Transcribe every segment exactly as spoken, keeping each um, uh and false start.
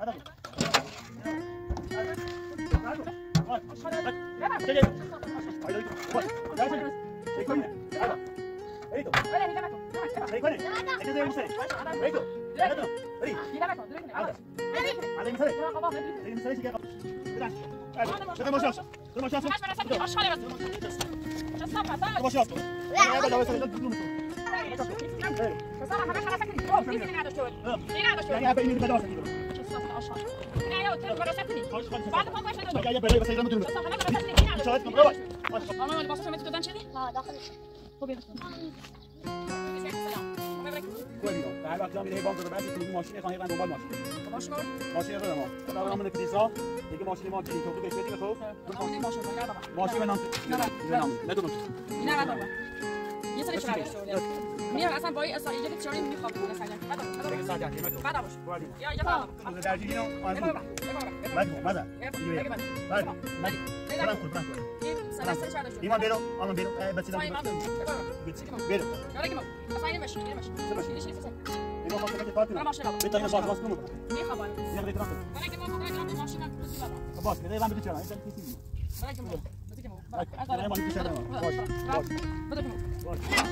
ماما اللي باصص متر شدي؟ ها داخلش. خب يلا. کوبیدم. در وقتی میره بانک رو بعد تو ماشین خواهی من دنبال ماشین. ماشین بود؟ ماشین رو ما. بعد همون کلیسا دیگه ماشین ما دیگه تو کشیدی به تو. ماشین ماشین بگردم. ماشین من نه نه ندونم. نه نه یه سری چرا شده. میام اصلا با اصلا اینجا چرا میخوام اون سجن. بعد دیگه ساعت دیگه تو. بعد باش. یا یا بعد. در دیگه آن. بعد بعد. بعد. بعد. برام کن برام کن. سلاسل چرا شده. ایمان برو آمون برو بچه سای من برو یالا گیم اصلا اینه ماشین اینه ماشین ماشین چیزی سه ایمان خواست که پارتی من ماشین رو بهتره باز باز کنم میخوام یه دقیقه ترافیک من که ما فکر کنم ماشین من توی بابا باز بده من بده چرا این چیزی من که ما بده که ما من من بیشتر باز باز بده که ما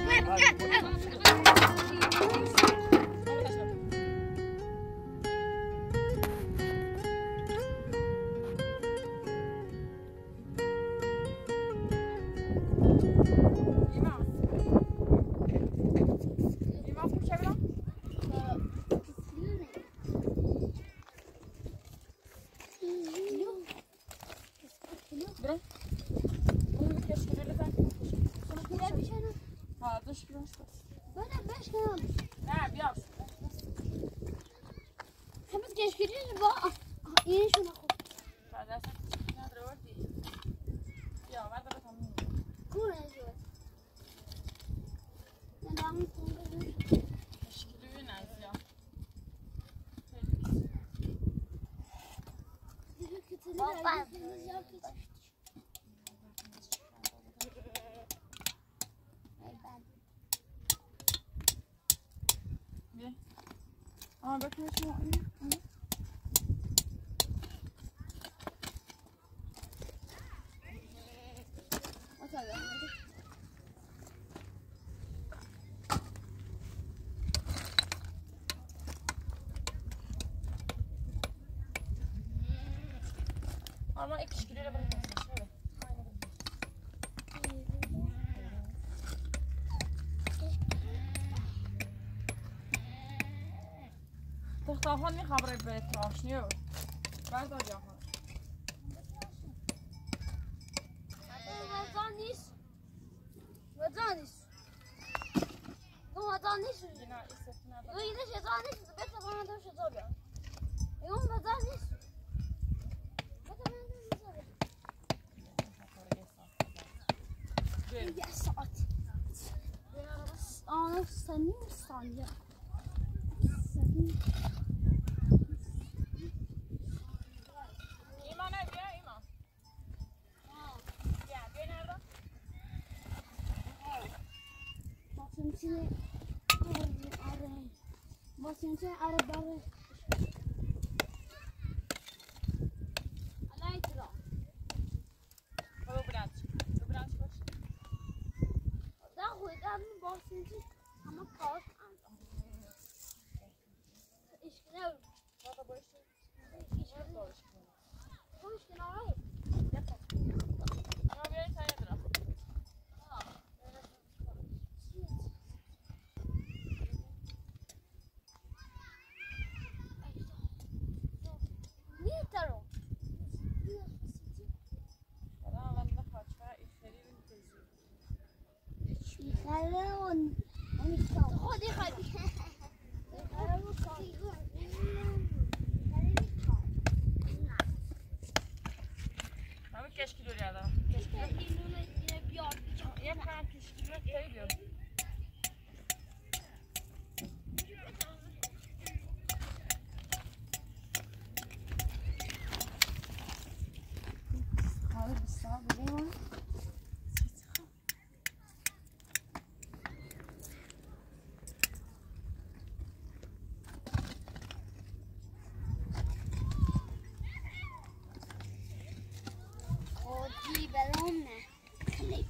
آه بکنش ما این ama ek kişiyle bırakıyorsun şöyle. دخترها میخوابره به تراشنیو بردار جاها وزان نیست وزان نیست تو وزان نیست تو اینه شزان نیست بس بنا تو شزا بیا اون وزان نیست یه ساعت آن سنی ثانیه سنی Basınçı arı, basınçı arı barı. Alaytıra. O branch, o branch baş. Da koydum basınçı ama kaos andı. İşkine. Baba boş. İşkine boş. Boş kenara. Yapma. Ama bir tane dra. خلون خودی خودی همه کشکی دوری آدم کشکی بیاد یه پرم کشکی دوری خیلی بیاد خواهی بسیار بگیم هم نه خلي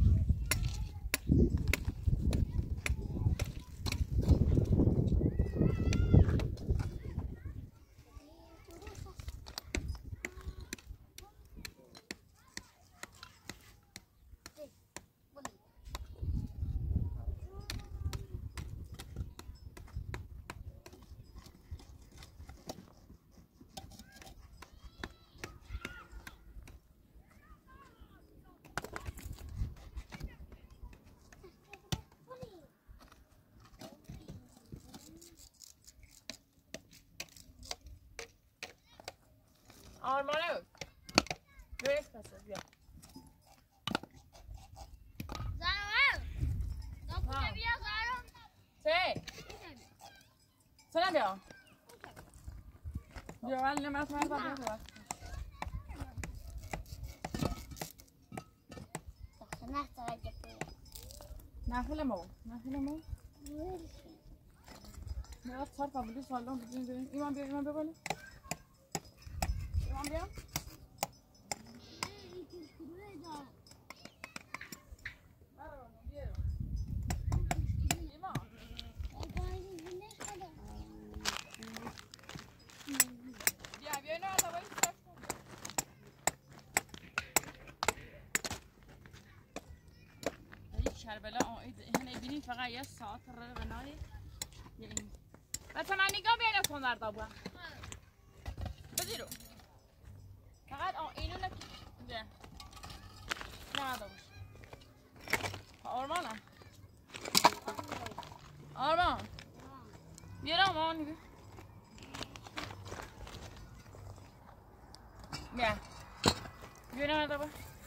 آرمانه برس پسه بیا زارو دو کجا بیا زارو سه سه بیا بیا ولی نمت من بیا تو نه ترجع نخل مو نخل مو نه صار قبلی سالان بدین بریم ایمان بیا ایمان بیا ایمان بیا کربلا هنا يبيني فقط يا ساعات الرغناي يعني بس أنا نيجا بينا صندر طبعا بديرو فقط آه اینو نک ده نه داوش آرمانه آرمان بیارم آن نگه بیا بیارم دابا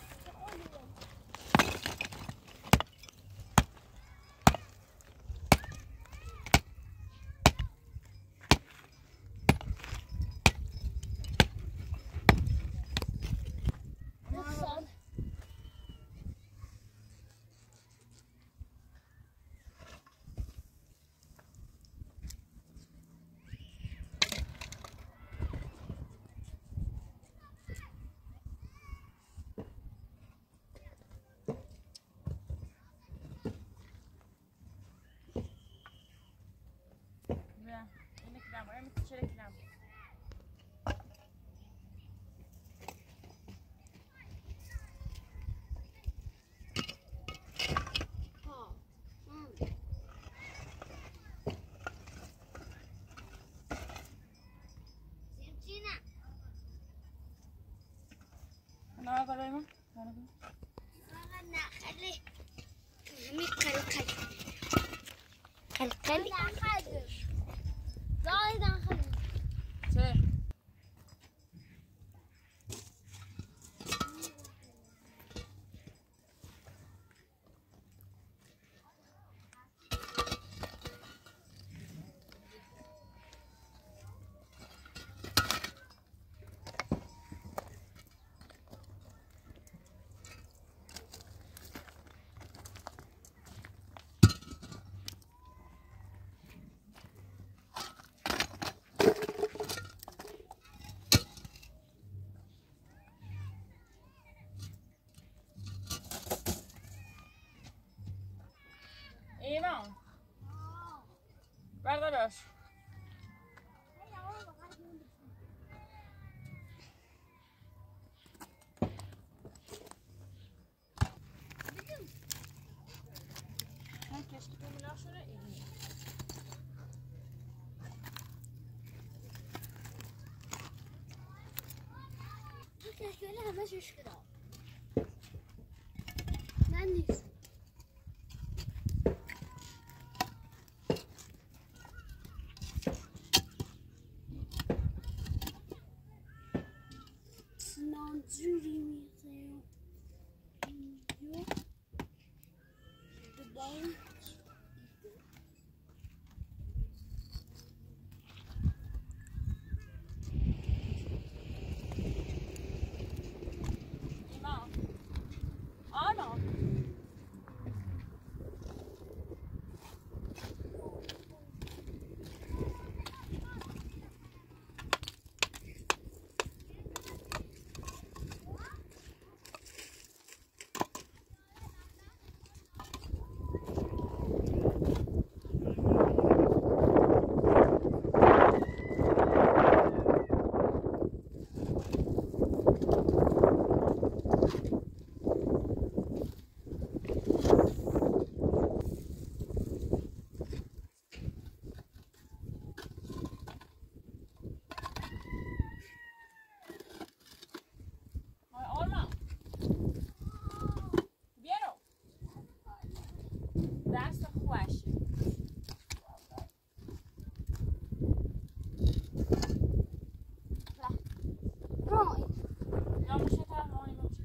أنا هذا ليما أنا أنا خلي مي كل كل كل كل زايد عن خلي سه ایمان بردارش من کشکی تو میلا شده ایدی این کشکی همه شش کده من نیست Judy Museum. The bone. دست خوشه روی یا میشه طرف آنی باشه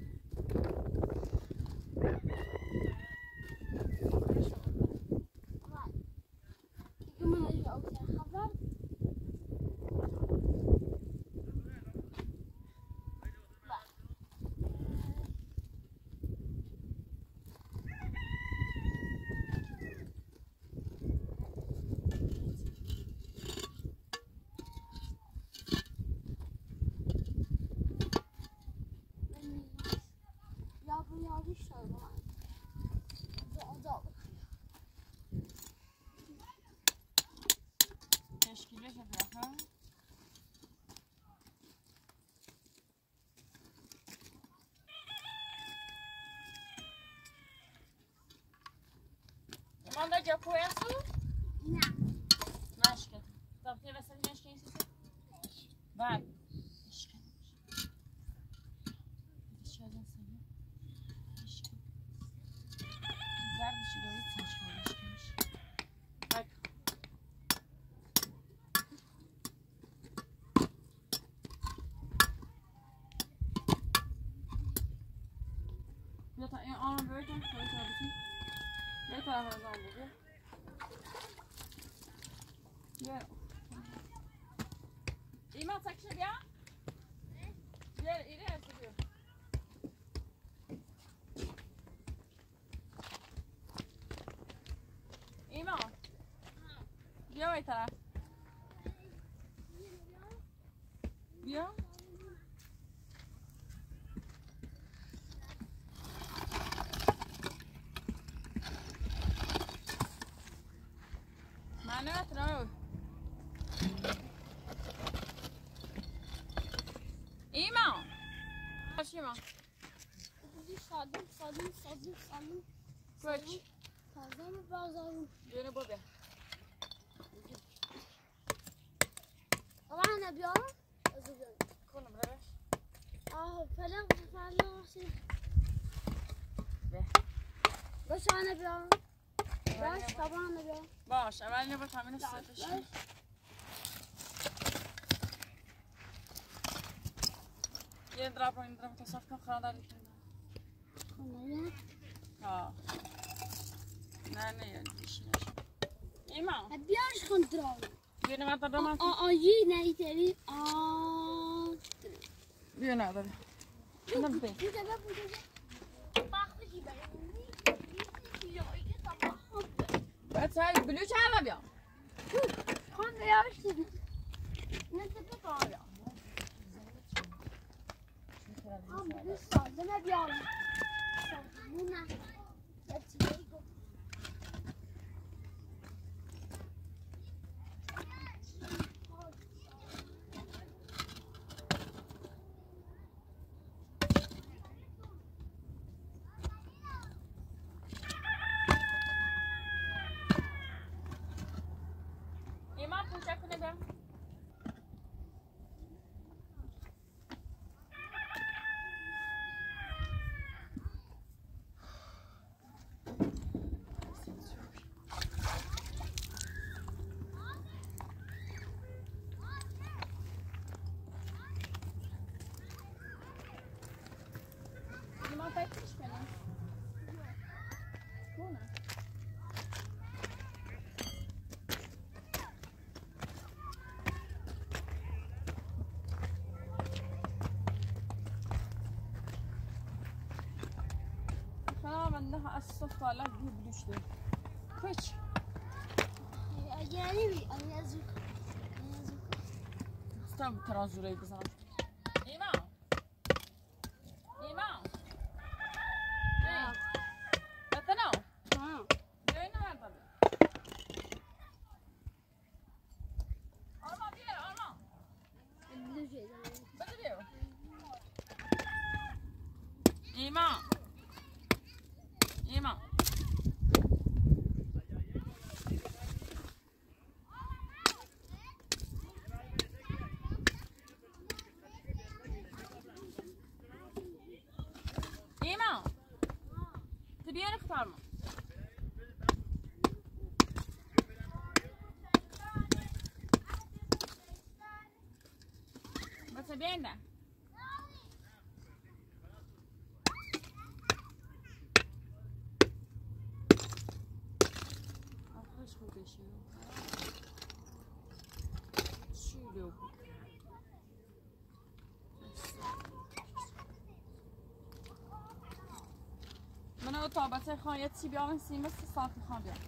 تشکیلش بخواه من da già questo? No. Nasca. Então, tem essa nasca isso. Vai. Nasca. Deixa eu ver se eu. Nasca. Guarda, chegou isso, nasca, nasca. Vai. Já tá, eu amo ver então, foi tá aqui. Ne tarafa bugün? Gel. İman sakışa ya. Gel ileri yapıyor. İman. Gel o taraf. Gel. أنا أتراو إيمان إيش إيمان صادم صادم صادم صادم كوتش صادم بازارم يلا بابا طبعا أنا بيوم كنا بلاش آه فلان فلان شيء بس أنا بيوم بس طبعا أنا بيوم باش اول نبات همین استفش یه دراب رو این دراب تصاف کن خواهد داری خونه ها نه نه یه دیشی نشون ایمان بیارش کن دراب بیو نمت در درام آه آه یه نیتری آه بیو نداری اینم بی بوده بوده باختی بریم باید سایی بلو چه همه بیام خان بیارش دیدی نه تو کار بیام آه بلو سازمه بیام سازمه نه یه عندها الصف لا تجيب ليش ده كويس يعني بي أنا أزوق أنا أزوق استم ترازوري بزاف إيمان إيمان إيه بتناو ها جايين هذا أرما بير أرما بدريو إيمان إيمان إيمان تبين اختار بس بین ده آخرش خوب بشه چی رو من او تابته خواهی یه چی بیامن سیمه سی ساعت میخوام بیام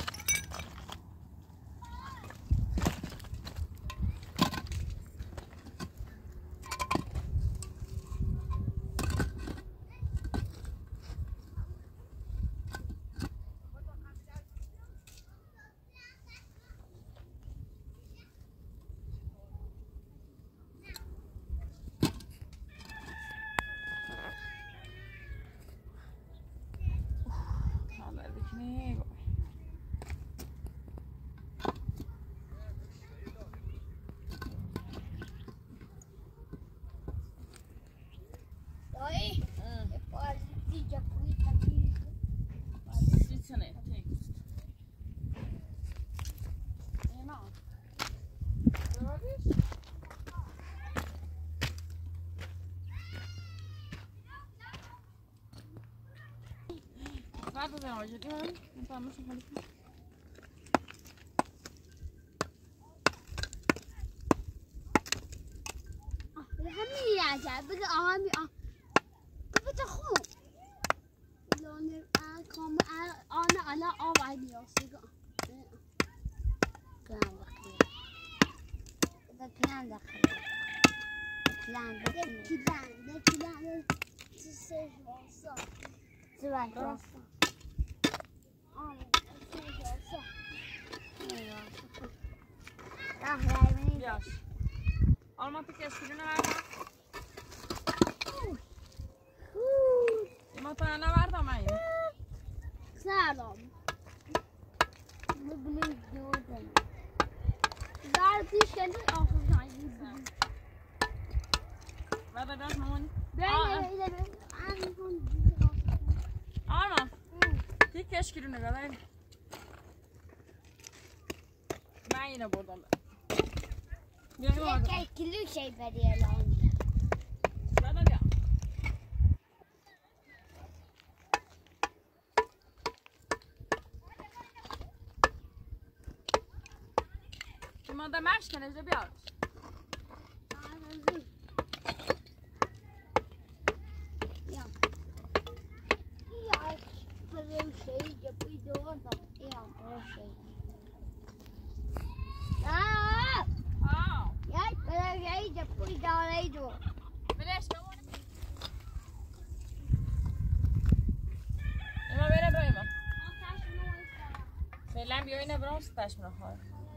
بعد بزن آجدی هم من تعملش خالی کنم همین عجب بگه آهمی آه بگه خوب لانه کام آن الا آوای نیاسته کلام داخلی کلام داخلی کلام داخلی کلام کلام سه واسه سه واسه آه سه واسه آه رایمی بیاش آلمان تو کشکیلونه بردم ما تو نبردم این سلام ببینید دوردم در پیش کنید آخر زنگی بعد داشت مامونی بله آلمان تی کشکیلونه بردم من اینو بردم یک کیلو شی بری الان بعد بیا ما ده مش کنه ده بیار یا یا بریم شی جبی دوام یا بریم شی آه آه یا بریم شی جبی داره دو بلش کمونه ایما بره برو ایما فعلا بیا اینه برام ستش منو خواه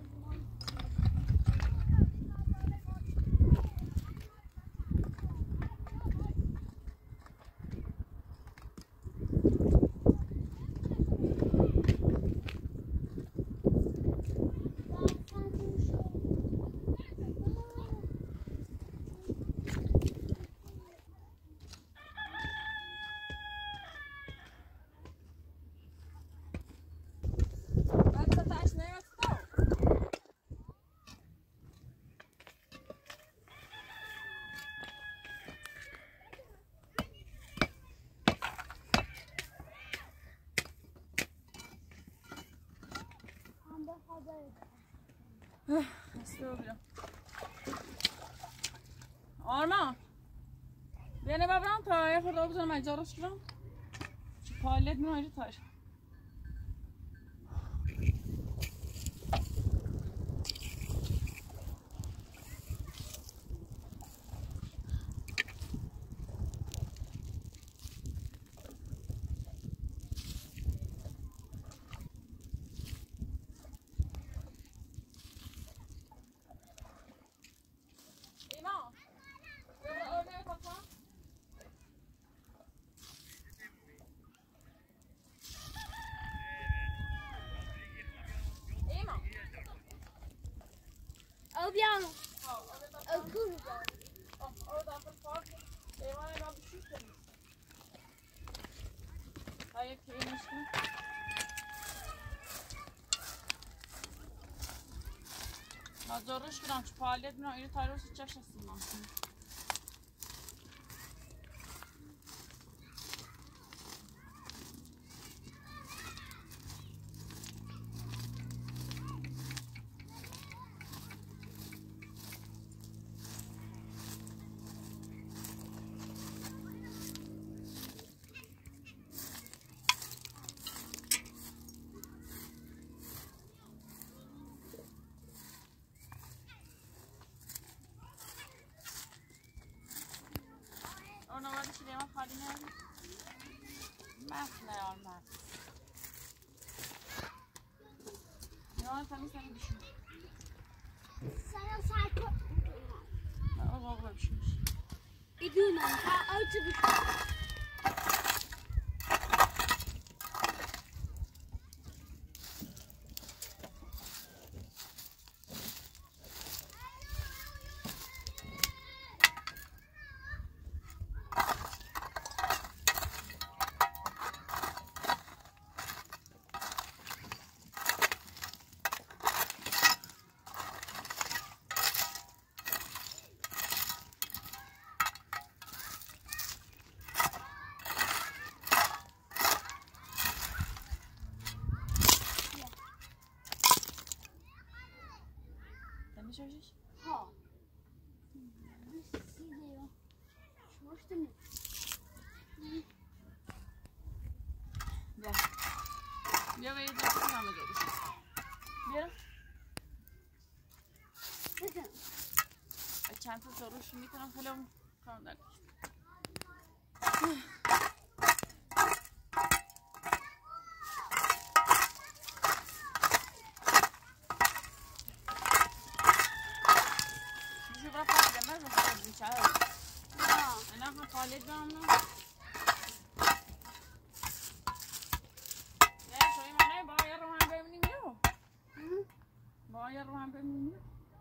آرمان بیانه ببرم تا یه خورده بزنم اجارش کنم پالت میرم اینجا تاش Obiano. Oh, cool. Oh, that's a park. They want to go to shoot. Hayır, köyün üstüne. Nazarış bilen şu faaliyet bilen iri tarih olsa çeşitsin lan. نه آلمان نه تمیز نمیشیم سلام سعی کن نه آقا بشیم بدونم ها آیت بشیم میشوشش؟ ها سیده شوشتم بیا بیا برید دستم همه جا بیا بزن چند تا سروش میتونم خیلی کام دارم أنا هم خالد بعمله. لا شوي معنا باير روحان بمني ميو. باير روحان بمني ميو.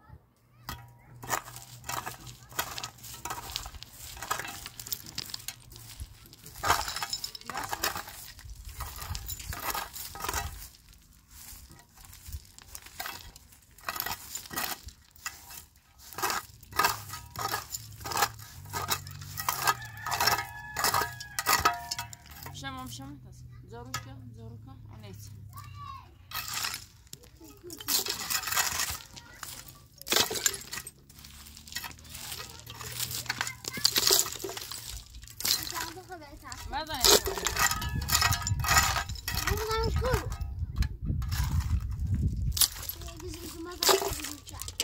شما شما تاس زاروكا زاروكا أنيس ماذا يفعل؟ ماذا مشكور؟ يجوز ماذا يفعل؟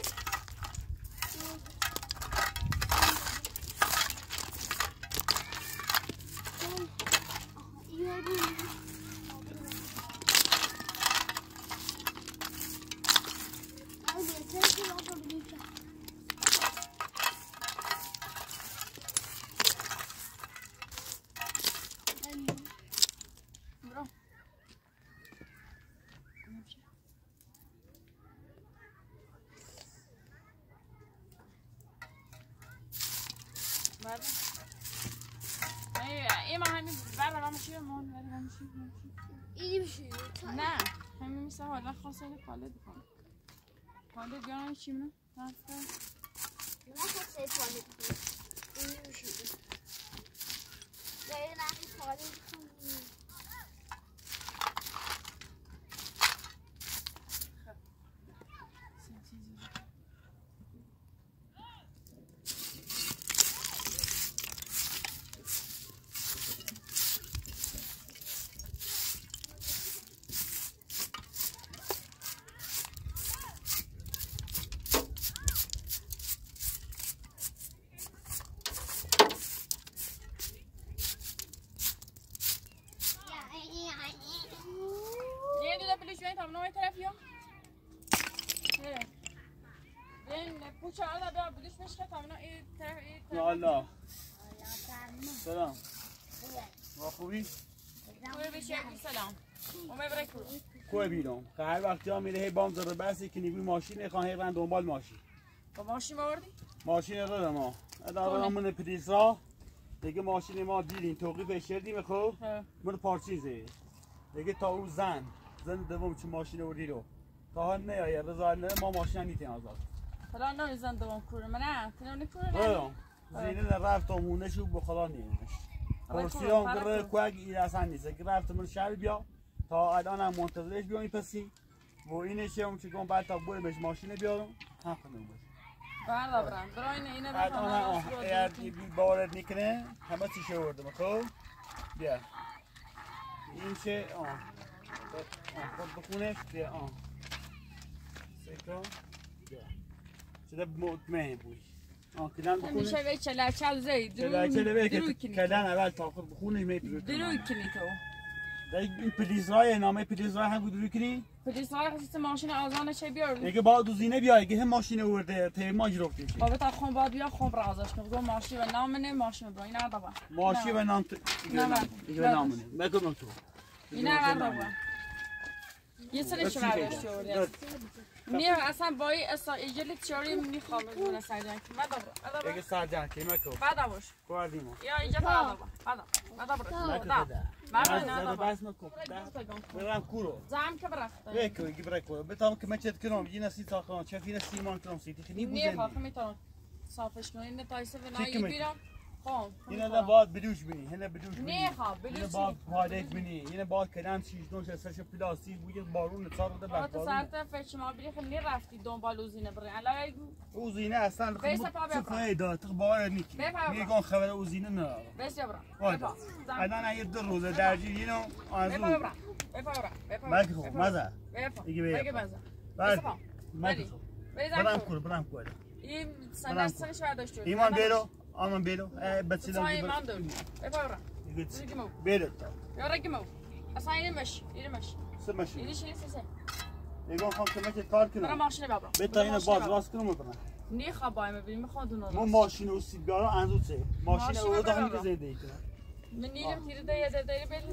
إيه ما همي برا ما مشي ما برا ما مشي إيه مشي لا همي مسوا لا خاصة لخالد خالد خالد جانا شيء من تعرف لا خاصة خالد إيه مشي لا لا خالد الله سلام ما خوبی؟ خوبی بشی سلام اومه برای کرو کوه بیرون که هر وقت جا میره هی بام زده بسی که نیگوی ماشین نخواه هی برن دنبال ماشین با ماشین آوردی؟ ماشین دادم ما اداره همون پریزا دیگه ماشین ما دیدیم توقیفش کردیم خب من پارچیزه دیگه تا اون زن زن دوم چه ماشین آوردی رو تا ها نیایه رضا نه ما ماشین نیتیم آزاد حالا نه زن دوم کوره من نه تنونی کوره نه زینه رفت آمونه شو به خدا نیمش پرسیان گره کوگ این اصلا نیست که رفت من شهر بیا تا الان هم منتظرش بیانی پسی و اینش هم چه کن بعد تا بویمش ماشین بیارم هم خودم باشه بله برام برای اینه اینه بعد آن اگر بی باورت نکنه همه چی شوردم خب بیا این چه آن خود بخونش بیا آن سیکا بیا چه مطمئن بوی آن کدام بخونش میشه به چلا چل زی درو چلا چل به که کدام اول تا خود بخونش می درو درو کنی تو این پلیسرای نامه پلیسرای هم بود کنی؟ پلیسرای خصیص ماشین آزانه چه بیار؟ اگه با دوزینه بیای که هم ماشین ورده ته ما جرفتی چی؟ بابا تا خون باد بیا خون برازش کنم گفت ماشین و نام نه ماشین برو اینا دابا ماشین و نام دیگه نام نه بگم تو اینا دابا یه سری شوارش شورد نه اصلا بای اصلا ایجلی چوری میخوام من سرجان که بعد دابا اگه سرجان که مکو بعد باش کوادیمو یا اینجا دابا بعد بعد برو بعد نه بس مکو برام کورو زعم که برفت یک کی برای کورو بتام که مچت کنم یه نسی ساخن چه فی نسی مان کنم سیتی خنی بوزن نه خواهم میتونم صافش کنم این تایسه و نایی بیرم خام اینه نه باید بدوش بینی هنه بدوش بینی نه خواب بدوش اینه باید پادک بینی اینه باید کلام شیش نوش سرش پلاستیک بود بارون صار ده بعد بارون سرت فش ما بری خیلی رفتی دنبال اوزینه بری الان اوزینه اصلا بیس پا بیا چه فایده تو باور نیکی میگم خبر اوزینه نه بس برا والا الان یه دو روز درجی اینو آزو بپا برا بپا برا بپا مگه خب مزه بپا دیگه بیا مگه مزه بله مگه برام کور برام کور این سنه سنش برداشت ایمان بیرو آمان بیرو بسیدم ایمان دو بپا برا بیرو یا رگمو اصلا اینه مش اینه مش سمش اینه چی سه میگم خام که مچ کار کنم برا ماشین ببرم بتا اینو باز راست کنم برام نی خوابای ببین میخواد اون ما ماشین و سیگارا اندو چه ماشین رو دارم که زنده کنم من نیرم تیره ده ده ده بلیز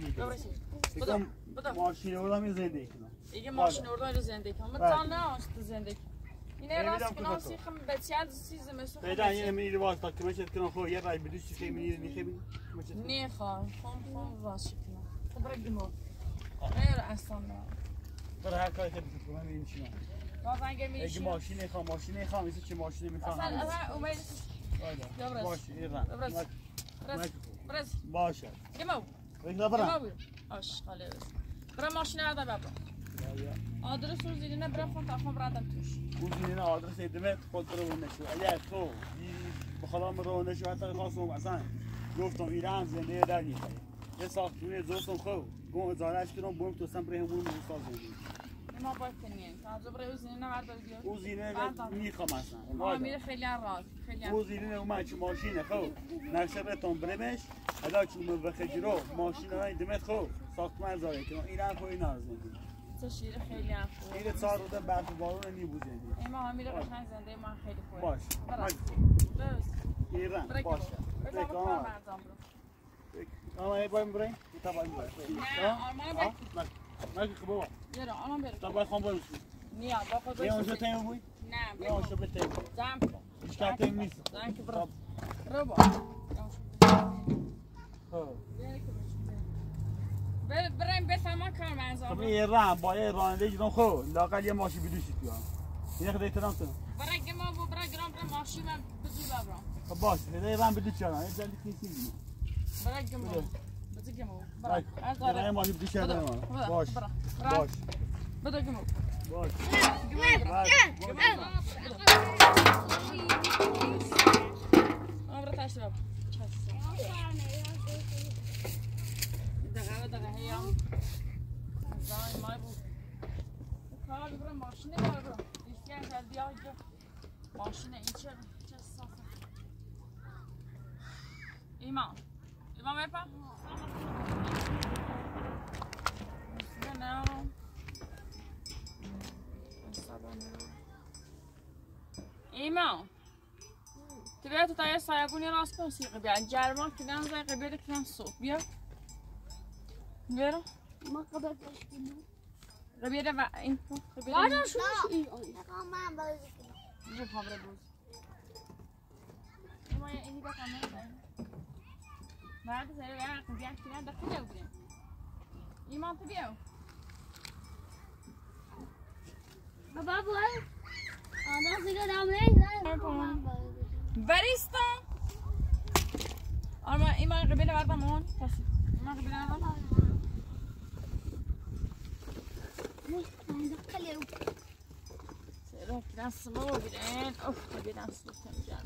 بگم ماشین رو دارم زنده کنم دیگه ماشین رو دارم زنده کنم مثلا نه است زنده اینه راست کنم سیخم بچه‌ها چیز مثل پیدا اینه میری واسه که مچ کنم خو یه رای بدوش چی میری میخوای نی خواهم خواهم خواهم راست کنم خب رگمو غیر اصلا نه برای هر کاری که بکنم این چی نه باز اگه میشه اگه ماشین میخوام ماشین میخوام میشه چه ماشینی میخوام اصلا اصلا امید باشه باشه ایران برس برس برس باشه گمو بگذار برم آش خاله برم ماشین عدا ببرم آدرس رو زیرینه برم خون تا خون برادم توش اون زیرینه آدرس ایدمت خود رو نشو اگر تو بخوام رو نشو حتی خواستم اصلا گفتم ایران زنده در نیست یه ساختونه زوستم خو گم ازارش کنم برم تو سم بریم اون استاد زندگی ما باید کنیم تا برای زینه نورد دیگه او زینه میخوام اصلا ما میره خیلی راحت خیلی او زینه اومد چه ماشینه خو نشرتون برمش ادا چون بخجرو ماشینای دمت خو ساختمان زاره کنم ایران خو اینا زندگی چه شیر خیلی خوب این چهار روز برف بارون نی بود زندگی ما هم میره قشنگ زنده ما خیلی خوبه باش درست ایران باش بکام اما ای بایم بریم تا بایم بریم نه آرمان بریم مگه خبر یارو آرمان بریم تا باید خام بریم نیا با خود بریم اونجا تیم بوی نه بریم اونجا بتیم زم هیچ کار تیم نیست زم که برو برو با بریم بفهمم کار منظور خب ایران با یه راننده جدون خو لاقل یه ماشین بدوشید بیان این خدای ترام تو برای ما و برای گرام برای ماشین من بدو ببرم خب باش خدای ایران بدو چرا این جلدی نیست برای ما بدو ما برای برای ماشین بدو چرا باش باش بدو ما باش امر تاشرب دقیقه دقیقه هیا زای مای بود کار برای ماشین برای ایشان جلدی آجا ماشین این چه چه صافه ایمان ایمان بپا نه ایمان تو بیا تو تایه سایبونی راست کن سیقه بیا جرمان که دن زای قبیده کنم صبح بیا بیارو ما قبل باشیم قبیده و این قبیده بعدا شو این من بازی کنم جو خبر بود ما یه اینی بکنم بعد سری بیا قبیده کنم دخل نبودیم ایمان تو بیاو بابا بوی آنا سیگه دامنه بریستا آرما ایمان قبیله بردم اون پسی ایمان قبیله بردم سيروح ناس مو بعدين اوف بدي ناس تنجان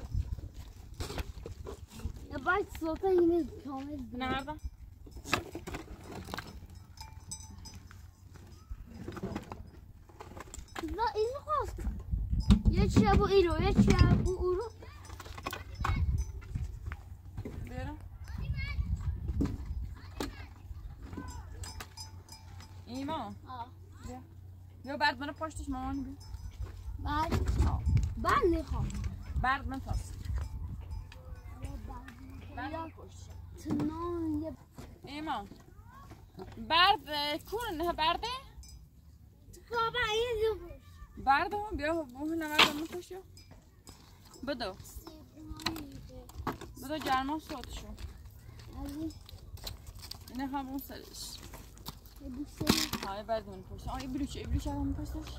يا بايت صوته هنا كامل النهارده لا ايه خلاص يا شابو ايرو يا شابو اورو بيرا پشتش مامان بی بعد بعد میخوام برد من پاس برد یا پشت تنان یه ایمان برد کون نه برده بابا این دو برد هم بیا بوه نمرد من پشت بدو بدو جرمان سوت شو اینه هم اون سرش های برد من پشت آه ایبلوچه ایبلوچه هم پشتش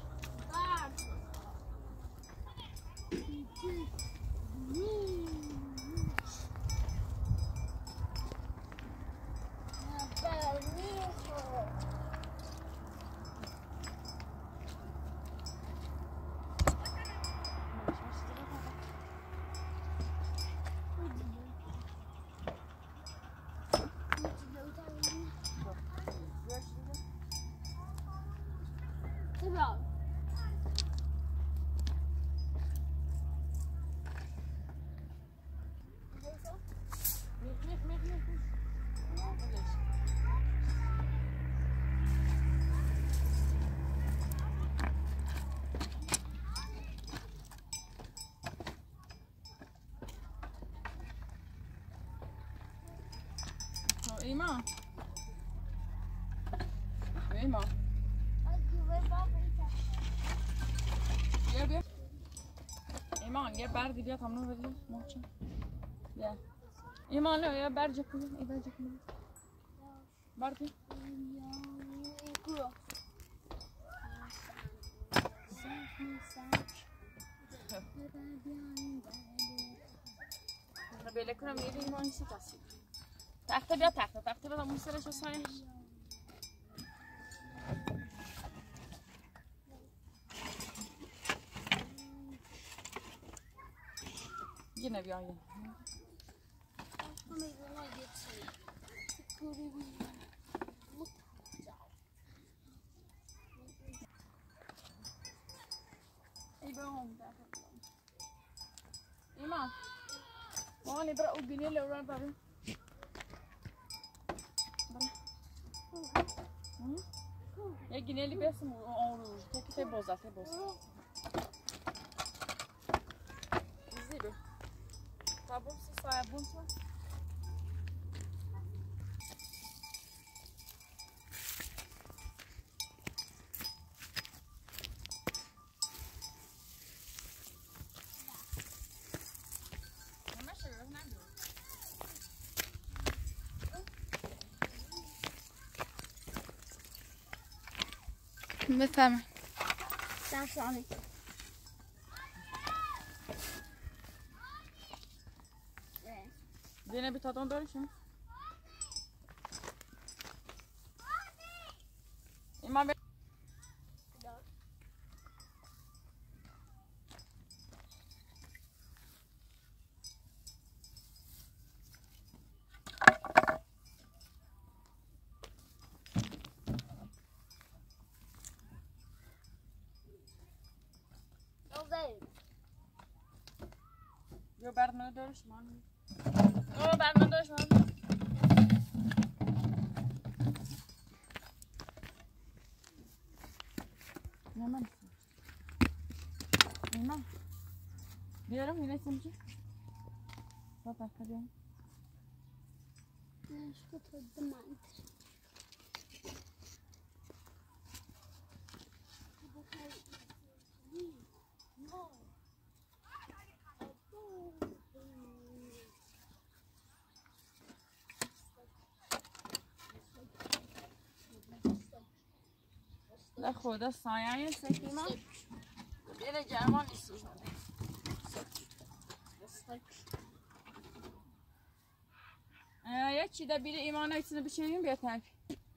ایمان ایمان بیا بیا ایمان یه بردی بیا تمنون بدی موچه بیا ایمان نه یه برد جکنی ای برد جکنی بردی بله کنم یه ایمان سی تاسی تخته بیا تخته تخته بدم اون سرش و سایش یه بیا یه ای به هم ایمان مامان برا او بینه لوران بابا یه گینه‌لی برسیم اون رو تکی بازه تی بازه زیرو تابون سی سایبون تو بفهمم درس آنی دینه بی تادون داریشم ایمان بی Yo برد من دارش من او برد من دارش من نه من نه بیارم اینه سمچی با پاکا بیارم نشکو تو دمانت لا خدا سایه سکیما بیره جرمان نیستیش یه چی دا بیره ایمان ایتونه بشنیم بیا تنفی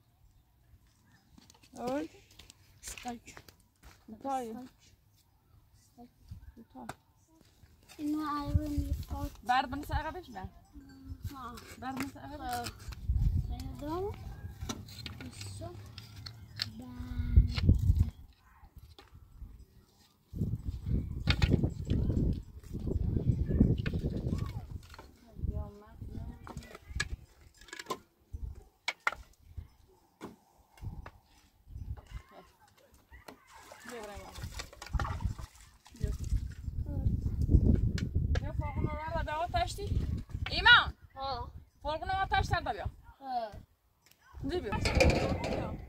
اول ستاک بطایی بطای اینو عربه میخواد برد بنیسه عقبش نه ها برد بنیسه عقبش خیلی بسو Добре. داشتی؟ ایمان ها فرقونه آتش سر بیا ها دی بیا